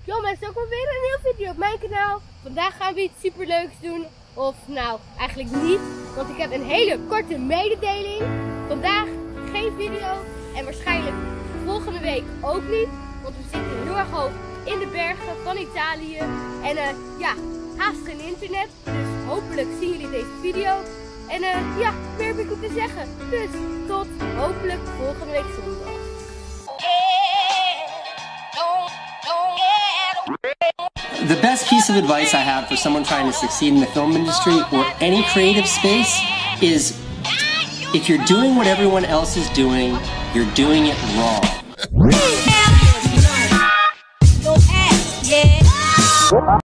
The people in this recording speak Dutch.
Yo mensen, ook weer een nieuwe video op mijn kanaal. Vandaag gaan we iets superleuks doen. Of nou, eigenlijk niet. Want ik heb een hele korte mededeling. Vandaag geen video. En waarschijnlijk volgende week ook niet. Want we zitten heel erg hoog in de bergen van Italië. En ja, haast geen internet. Dus hopelijk zien jullie deze video. En ja, meer heb ik niet te zeggen. Dus tot hopelijk volgende week zondag. The best piece of advice I have for someone trying to succeed in the film industry or any creative space is if you're doing what everyone else is doing, you're doing it wrong.